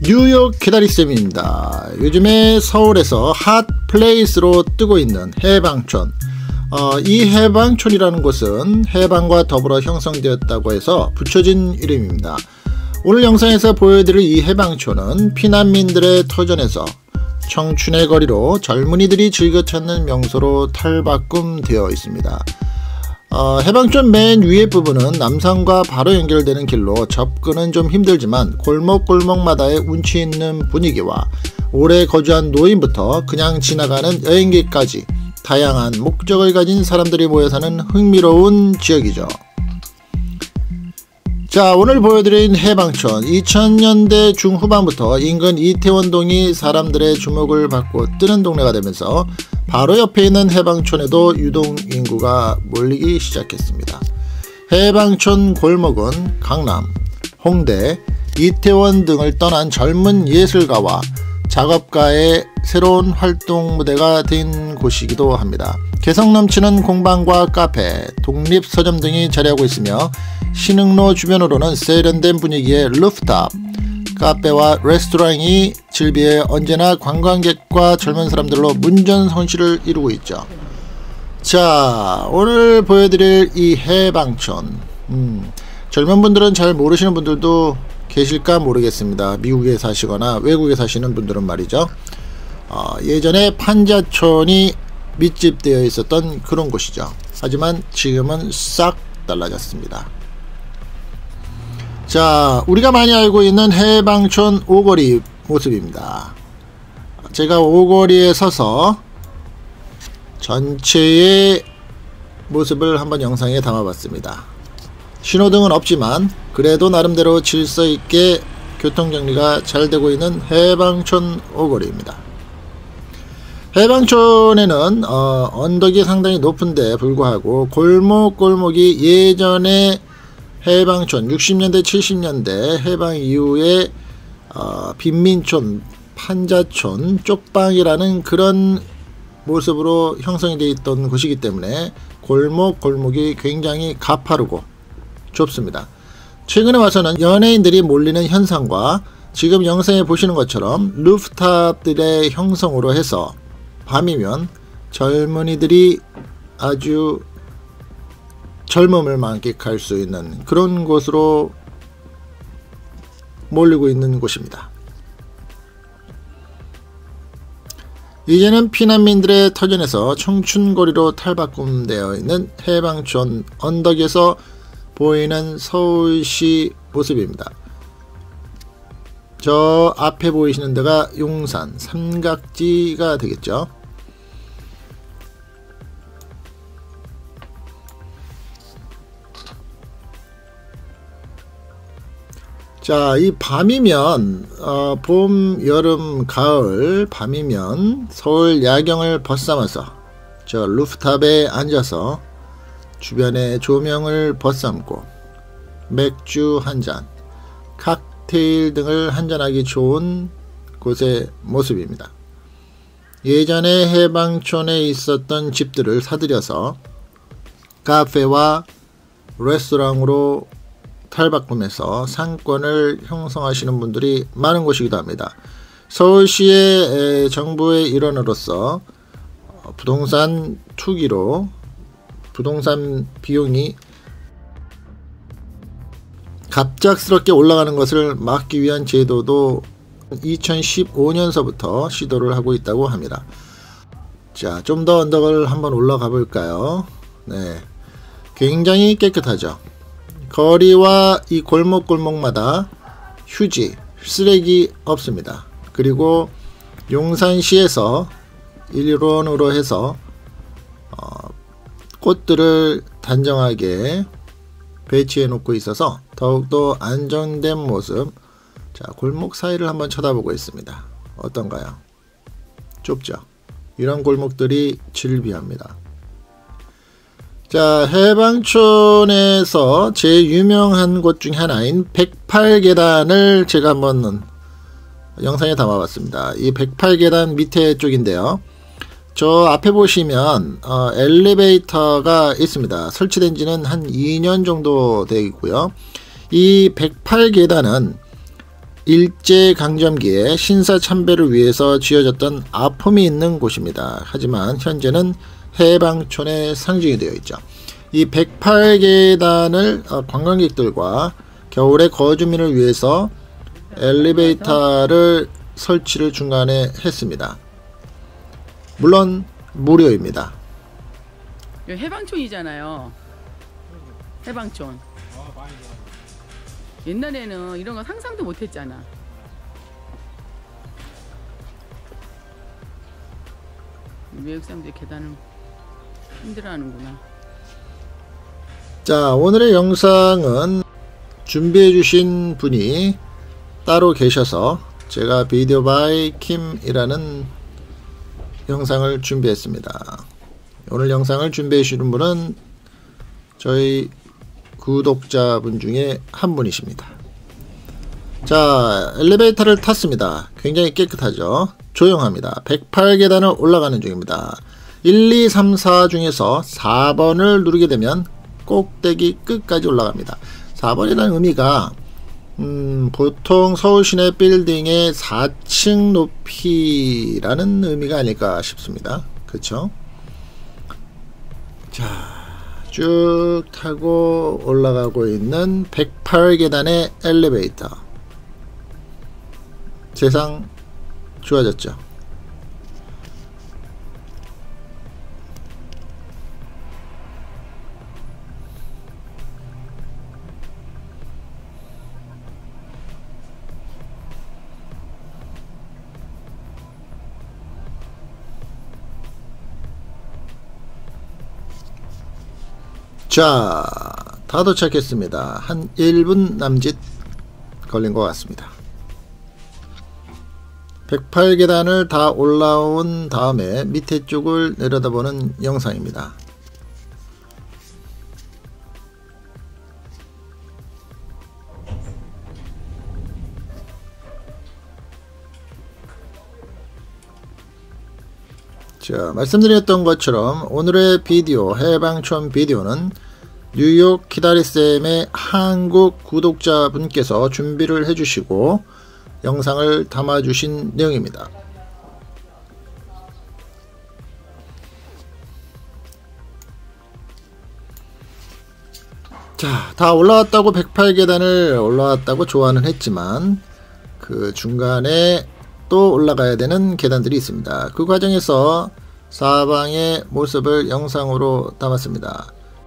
뉴욕 기다리쌤입니다. 요즘에 서울에서 핫 플레이스로 뜨고 있는 해방촌. 이 해방촌이라는 곳은 해방과 더불어 형성되었다고 해서 붙여진 이름입니다. 오늘 영상에서 보여드릴 이 해방촌은 피난민들의 터전에서 청춘의 거리로 젊은이들이 즐겨 찾는 명소로 탈바꿈되어 있습니다. 해방촌 맨 위에 부분은 남산과 바로 연결되는 길로 접근은 좀 힘들지만 골목골목마다의 운치 있는 분위기와 오래 거주한 노인부터 그냥 지나가는 여행객까지 다양한 목적을 가진 사람들이 모여 사는 흥미로운 지역이죠. 자, 오늘 보여드린 해방촌, 2000년대 중후반부터 인근 이태원동이 사람들의 주목을 받고 뜨는 동네가 되면서 바로 옆에 있는 해방촌에도 유동인구가 몰리기 시작했습니다. 해방촌 골목은 강남, 홍대, 이태원 등을 떠난 젊은 예술가와 작업가의 새로운 활동 무대가 된 곳이기도 합니다. 개성 넘치는 공방과 카페, 독립서점 등이 자리하고 있으며 신흥로 주변으로는 세련된 분위기의 루프탑, 카페와 레스토랑이 즐비해 언제나 관광객과 젊은 사람들로 문전성시를 이루고 있죠. 자, 오늘 보여드릴 이 해방촌, 젊은 분들은 잘 모르시는 분들도 계실까 모르겠습니다. 미국에 사시거나 외국에 사시는 분들은 말이죠. 예전에 판자촌이 밀집되어 있었던 그런 곳이죠. 하지만 지금은 싹 달라졌습니다. 자, 우리가 많이 알고 있는 해방촌 오거리 모습입니다. 제가 오거리에 서서 전체의 모습을 한번 영상에 담아봤습니다. 신호등은 없지만 그래도 나름대로 질서있게 교통정리가 잘 되고 있는 해방촌 오거리입니다. 해방촌에는 언덕이 상당히 높은데 불구하고 골목골목이 예전에 해방촌 60년대 70년대 해방 이후에 빈민촌, 판자촌, 쪽방이라는 그런 모습으로 형성이 되어 있던 곳이기 때문에 골목골목이 굉장히 가파르고 좁습니다. 최근에 와서는 연예인들이 몰리는 현상과 지금 영상에 보시는 것처럼 루프탑들의 형성으로 해서 밤이면 젊은이들이 아주 젊음을 만끽할 수 있는 그런 곳으로 몰리고 있는 곳입니다. 이제는 피난민들의 터전에서 청춘거리로 탈바꿈되어 있는 해방촌 언덕에서 보이는 서울시 모습입니다. 저 앞에 보이시는 데가 용산 삼각지가 되겠죠. 자, 이 밤이면 봄, 여름, 가을 밤이면 서울 야경을 벗삼아서 저 루프탑에 앉아서 주변에 조명을 벗삼고 맥주 한잔, 칵테일 등을 한잔하기 좋은 곳의 모습입니다. 예전에 해방촌에 있었던 집들을 사들여서 카페와 레스토랑으로 탈바꿈해서 상권을 형성하시는 분들이 많은 곳이기도 합니다. 서울시의 정부의 일원으로서 부동산 투기로 부동산 비용이 갑작스럽게 올라가는 것을 막기 위한 제도도 2015년서부터 시도를 하고 있다고 합니다. 자, 좀 더 언덕을 한번 올라가 볼까요? 네, 굉장히 깨끗하죠. 거리와 이 골목골목마다 휴지, 쓰레기 없습니다. 그리고 용산시에서 일원으로 해서 꽃들을 단정하게 배치해 놓고 있어서 더욱더 안정된 모습. 자, 골목 사이를 한번 쳐다보고 있습니다. 어떤가요? 좁죠? 이런 골목들이 즐비합니다. 자, 해방촌에서 제일 유명한 곳 중 하나인 108계단을 제가 한번 영상에 담아봤습니다. 이 108계단 밑에 쪽인데요. 저 앞에 보시면 엘리베이터가 있습니다. 설치된 지는 한 2년 정도 되고요. 이 108계단은 일제강점기에 신사참배를 위해서 지어졌던 아픔이 있는 곳입니다. 하지만 현재는 해방촌의 상징이 되어 있죠. 이 108계단을 관광객들과 겨울에 거주민을 위해서 엘리베이터를 설치를 중간에 했습니다. 물론 무료입니다. 해방촌이잖아요. 해방촌. 옛날에는 이런 거 상상도 못했잖아. 외국 사람들이 계단을 힘들어하는구나. 자, 오늘의 영상은 준비해 주신 분이 따로 계셔서 제가 비디오 바이 킴이라는 영상을 준비했습니다. 오늘 영상을 준비해 주시는 분은 저희 구독자분 중에 한 분이십니다. 자, 엘리베이터를 탔습니다. 굉장히 깨끗하죠. 조용합니다. 108계단을 올라가는 중입니다. 1, 2, 3, 4 중에서 4번을 누르게 되면 꼭대기 끝까지 올라갑니다. 4번이라는 의미가 보통 서울 시내 빌딩의 4층 높이라는 의미가 아닐까 싶습니다. 그쵸? 자, 쭉 타고 올라가고 있는 108계단의 엘리베이터. 세상 좋아졌죠. 자, 다 도착했습니다. 한 1분 남짓 걸린 것 같습니다. 108계단을 다 올라온 다음에 밑에 쪽을 내려다보는 영상입니다. 자, 말씀드렸던 것처럼 오늘의 비디오, 해방촌 비디오는 뉴욕 키다리쌤의 한국 구독자분께서 준비를 해주시고 영상을 담아주신 내용입니다. 자, 다 올라왔다고 108계단을 올라왔다고 좋아는 했지만 그 중간에 또 올라가야 되는 계단들이 있습니다. 그 과정에서 사방의 모습을 영상으로 담았습니다.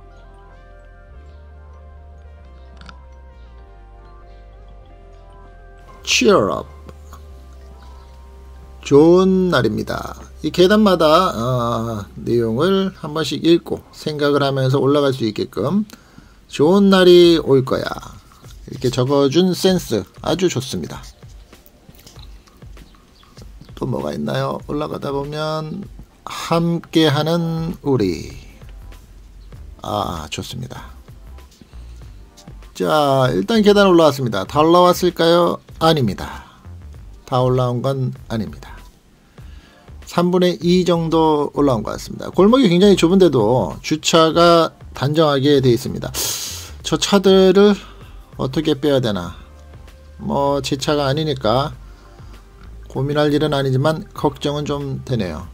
Cheer up. 좋은 날입니다. 이 계단마다 내용을 한 번씩 읽고 생각을 하면서 올라갈 수 있게끔 좋은 날이 올 거야 이렇게 적어준 센스 아주 좋습니다. 또 뭐가 있나요? 올라가다 보면 함께하는 우리. 좋습니다. 자, 일단 계단 올라왔습니다. 다 올라왔을까요? 아닙니다. 다 올라온 건 아닙니다. 3분의 2 정도 올라온 것 같습니다. 골목이 굉장히 좁은데도 주차가 단정하게 되어 있습니다. 저 차들을 어떻게 빼야 되나? 뭐 제 차가 아니니까 고민할 일은 아니지만 걱정은 좀 되네요.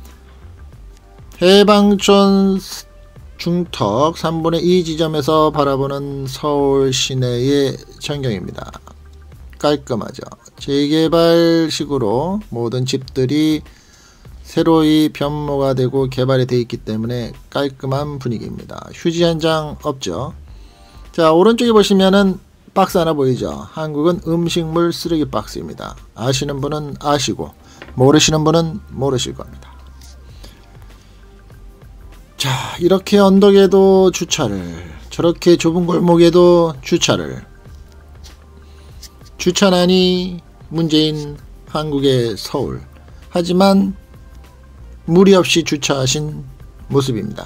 해방촌 중턱 3분의 2 지점에서 바라보는 서울 시내의 전경입니다. 깔끔하죠. 재개발식으로 모든 집들이 새로이 변모가 되고 개발이 되어 있기 때문에 깔끔한 분위기입니다. 휴지 한 장 없죠. 자, 오른쪽에 보시면은 박스 하나 보이죠. 한국은 음식물 쓰레기 박스입니다. 아시는 분은 아시고 모르시는 분은 모르실 겁니다. 자, 이렇게 언덕에도 주차를, 저렇게 좁은 골목에도 주차를. 주차난이 문제인 한국의 서울. 하지만 무리 없이 주차하신 모습입니다.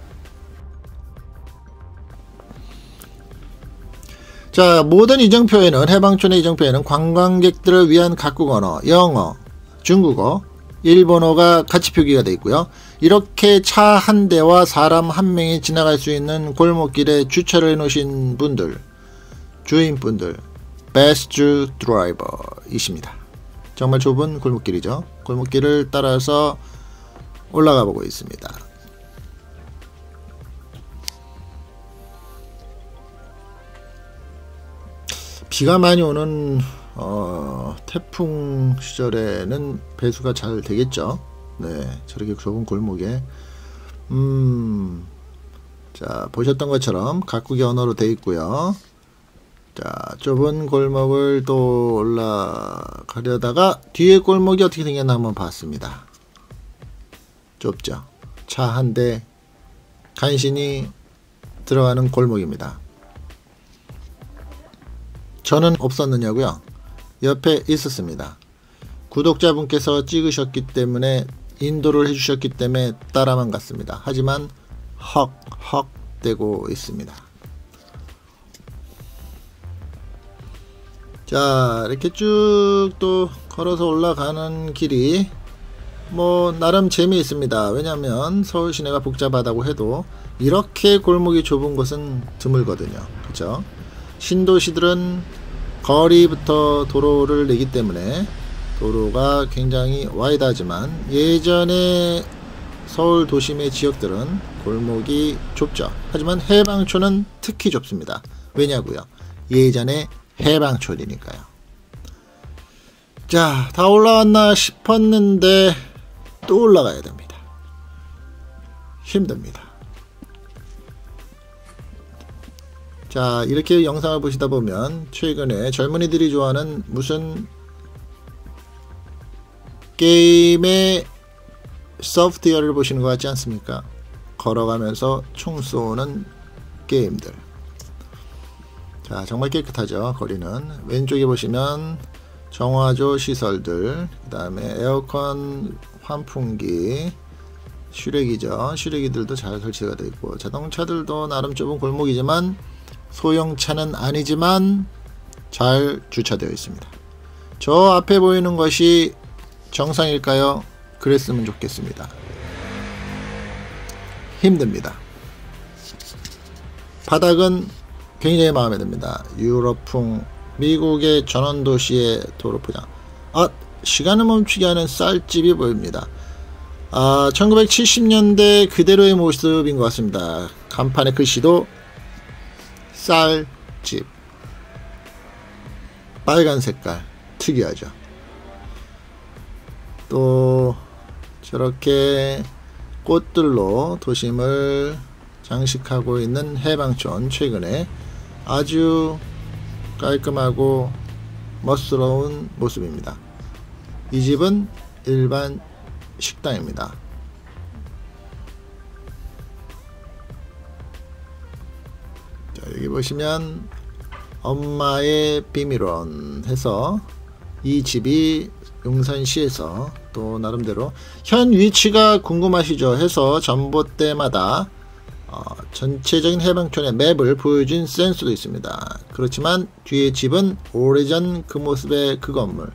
자, 모든 이정표에는, 해방촌의 이정표에는 관광객들을 위한 각국 언어, 영어, 중국어, 일본어가 같이 표기가 되어 있고요. 이렇게 차 한 대와 사람 한 명이 지나갈 수 있는 골목길에 주차를 해 놓으신 분들, 주인분들 베스트 드라이버 이십니다. 정말 좁은 골목길이죠. 골목길을 따라서 올라가 보고 있습니다. 비가 많이 오는 태풍 시절에는 배수가 잘 되겠죠. 네, 저렇게 좁은 골목에 자, 보셨던 것처럼 각국의 언어로 되어 있고요. 자, 좁은 골목을 또 올라가려다가 뒤에 골목이 어떻게 생겼나 한번 봤습니다. 좁죠. 차 한 대 간신히 들어가는 골목입니다. 저는 없었느냐고요? 옆에 있었습니다. 구독자분께서 찍으셨기 때문에 인도를 해주셨기 때문에 따라만 갔습니다. 하지만 헉헉 대고 있습니다. 자, 이렇게 쭉 또 걸어서 올라가는 길이 뭐 나름 재미있습니다. 왜냐하면 서울 시내가 복잡하다고 해도 이렇게 골목이 좁은 곳은 드물거든요. 그죠? 신도시들은 거리부터 도로를 내기 때문에 도로가 굉장히 와이드하지만 예전에 서울 도심의 지역들은 골목이 좁죠. 하지만 해방촌은 특히 좁습니다. 왜냐고요? 예전에 해방촌이니까요. 자, 다 올라왔나 싶었는데 또 올라가야 됩니다. 힘듭니다. 자, 이렇게 영상을 보시다 보면 최근에 젊은이들이 좋아하는 무슨 게임의 소프트웨어를 보시는 것 같지 않습니까? 걸어가면서 총 쏘는 게임들. 자, 정말 깨끗하죠. 거리는. 왼쪽에 보시면 정화조 시설들, 그 다음에 에어컨, 환풍기, 슈렉이죠. 슈렉이들도 잘 설치가 되어 있고, 자동차들도 나름 좁은 골목이지만 소형차는 아니지만 잘 주차되어 있습니다. 저 앞에 보이는 것이 정상일까요? 그랬으면 좋겠습니다. 힘듭니다. 바닥은 굉장히 마음에 듭니다. 유럽풍 미국의 전원도시의 도로포장. 시간을 멈추게 하는 쌀집이 보입니다. 1970년대 그대로의 모습인 것 같습니다. 간판의 글씨도 쌀집. 빨간 색깔 특이하죠. 또 저렇게 꽃들로 도심을 장식하고 있는 해방촌, 최근에 아주 깔끔하고 멋스러운 모습입니다. 이 집은 일반 식당입니다. 자, 여기 보시면 엄마의 비밀원 해서 이 집이 용산시에서 또 나름대로 현 위치가 궁금하시죠? 해서 전봇대마다 전체적인 해방촌의 맵을 보여준 센서도 있습니다. 그렇지만 뒤에 집은 오래전 그 모습의 그 건물,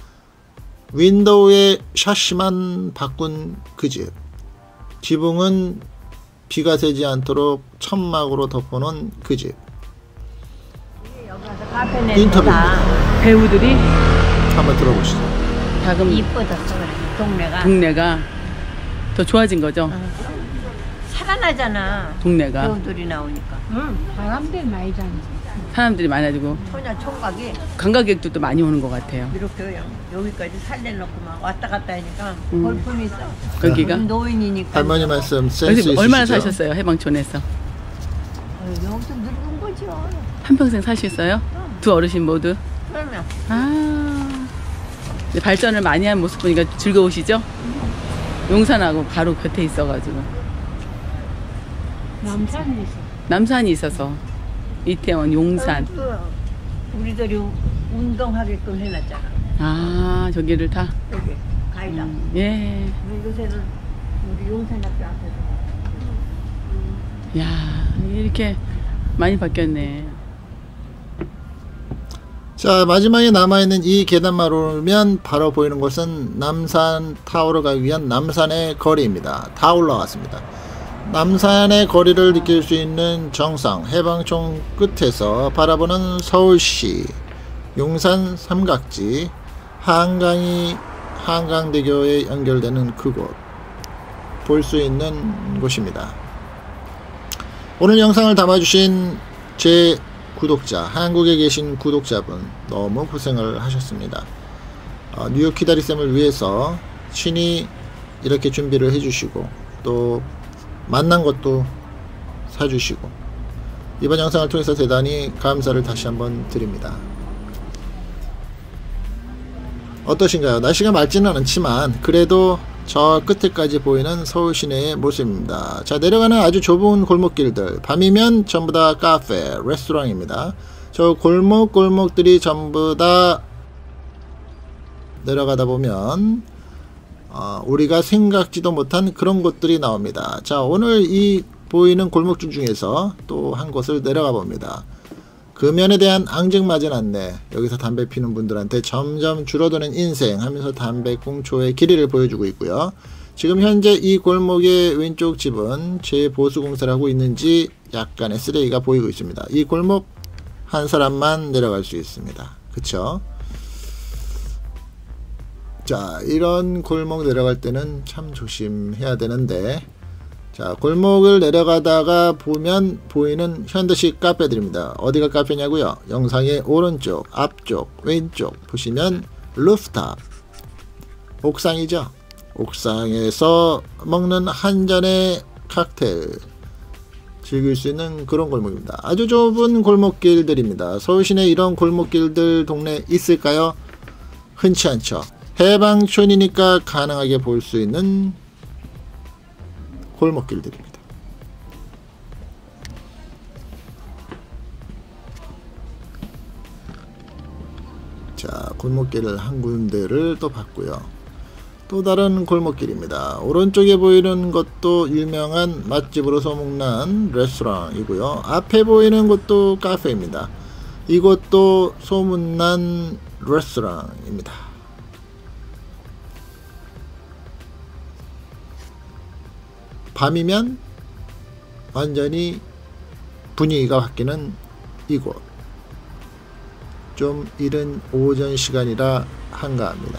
윈도우의 샤시만 바꾼 그 집, 지붕은 비가 새지 않도록 천막으로 덮어놓은 그 집. 인터뷰입니다. 배우들이 한번 들어보시죠. 자금 이뻐졌어. 그래. 동네가 더 좋아진 거죠. 살아나잖아. 동네가 배우들이 나오니까. 사람들 많이 다니지. 사람들이 많아지고 소냐 총각이 관광객들도 많이 오는 것 같아요. 이렇게 여기까지 살려놓고 막 왔다 갔다 하니까 볼품이 있어. 거기가 노인이니까. 할머니 말씀 센스 여기서 있으시죠? 얼마나 사셨어요? 해방촌에서 여기서 늙은 거죠. 한평생 사셨어요? 두 어르신 모두? 그러면 발전을 많이 한 모습 보니까 즐거우시죠? 용산하고 바로 곁에 있어가지고. 남산에 있어. 남산이 있어서 이태원, 용산. 우리들이 운동하게끔 해놨잖아. 저기를 다. 여기 가이다. 예. 요새는 우리 용산학교 앞에서. 야, 이렇게 많이 바뀌었네. 자, 마지막에 남아있는 이 계단만 오르면 바로 보이는 곳은 남산 타워로 가기 위한 남산의 거리입니다. 다 올라왔습니다. 남산의 거리를 느낄 수 있는 정상 해방촌 끝에서 바라보는 서울시, 용산 삼각지 한강대교에 연결되는 그곳 볼 수 있는 곳입니다. 오늘 영상을 담아주신 제 구독자, 한국에 계신 구독자분 너무 고생을 하셨습니다. 뉴욕 키다리쌤을 위해서 친히 이렇게 준비를 해주시고 또 만난 것도 사주시고 이번 영상을 통해서 대단히 감사를 다시 한번 드립니다. 어떠신가요? 날씨가 맑지는 않지만 그래도 저 끝에까지 보이는 서울 시내의 모습입니다. 자, 내려가는 아주 좁은 골목길들, 밤이면 전부 다 카페, 레스토랑입니다. 저 골목골목들이 전부 다 내려가다 보면 우리가 생각지도 못한 그런 곳들이 나옵니다. 자, 오늘 이 보이는 골목줄 중에서 또 한 곳을 내려가 봅니다. 금연에 대한 앙증맞은 안내, 여기서 담배 피는 분들한테 점점 줄어드는 인생 하면서 담배 공초의 길이를 보여주고 있고요. 지금 현재 이 골목의 왼쪽 집은 재보수공사를 하고 있는지 약간의 쓰레기가 보이고 있습니다. 이 골목 한 사람만 내려갈 수 있습니다. 그쵸? 자, 이런 골목 내려갈 때는 참 조심해야 되는데, 자, 골목을 내려가다가 보면 보이는 현대식 카페들입니다. 어디가 카페냐고요? 영상의 오른쪽, 앞쪽, 왼쪽 보시면 루프탑, 옥상이죠. 옥상에서 먹는 한 잔의 칵테일 즐길 수 있는 그런 골목입니다. 아주 좁은 골목길들입니다. 서울시내 이런 골목길들 동네 있을까요? 흔치 않죠. 해방촌이니까 가능하게 볼 수 있는 골목길들입니다. 자, 골목길을 한 군데를 또 봤고요. 또 다른 골목길입니다. 오른쪽에 보이는 것도 유명한 맛집으로 소문난 레스토랑이고요. 앞에 보이는 곳도 카페입니다. 이곳도 소문난 레스토랑입니다. 밤이면 완전히 분위기가 바뀌는 이곳. 좀 이른 오전 시간이라 한가합니다.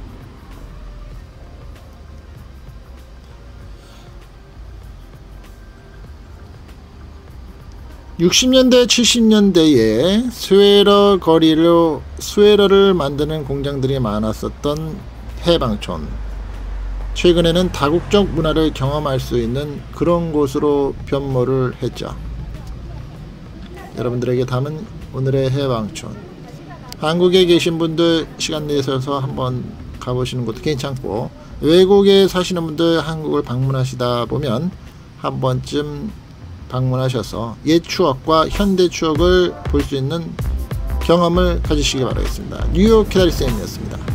(60년대) (70년대에) 스웨터 거리로 스웨터를 만드는 공장들이 많았었던 해방촌, 최근에는 다국적 문화를 경험할 수 있는 그런 곳으로 변모를 했죠. 여러분들에게 담은 오늘의 해방촌, 한국에 계신 분들 시간 내셔서 한번 가보시는 것도 괜찮고, 외국에 사시는 분들 한국을 방문하시다 보면 한 번쯤 방문하셔서 옛 추억과 현대 추억을 볼 수 있는 경험을 가지시기 바라겠습니다. 뉴욕 키다리쌤이었습니다.